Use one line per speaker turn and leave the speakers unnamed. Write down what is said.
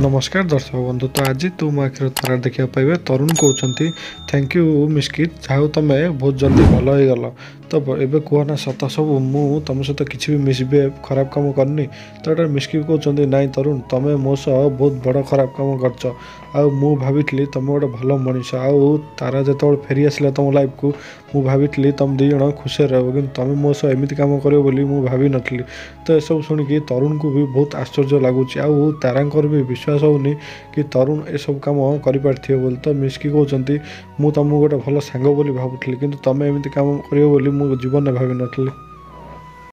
नमस्कार दर्शक बंधु। तो आज तुम आखिर तारा देखा पाइबे तरुण कहते थैंक यू मिस्किट जहाँ तुम बहुत जल्दी भल हो गल। तो एबे कहना सत सब मु तुम सहित किसी भी मिसबिहेव खराब काम करनी। तो ये मिस्किट कहते नाई तरुण तुम मो सह बहुत बड़ खराब काम कर भाई तुम गोटे भल मनीष आउ तारा जो फेरी आसला तुम लाइफ को मु भाई तुम दी जन खुशी रहो कि तुम मो सह एमती कम कर भाभी नी। तो यह सब शुणिकी तरुण को भी बहुत आश्चर्य लगुच आउ तारांकर भी विश्वास होनी कि तरुण ए सब कम करें बोली। तो मिस्की कहते मु तुमको गोटे भल सांग बोली भावुली कि तुम एमती कम कर जीवन में भावी नी।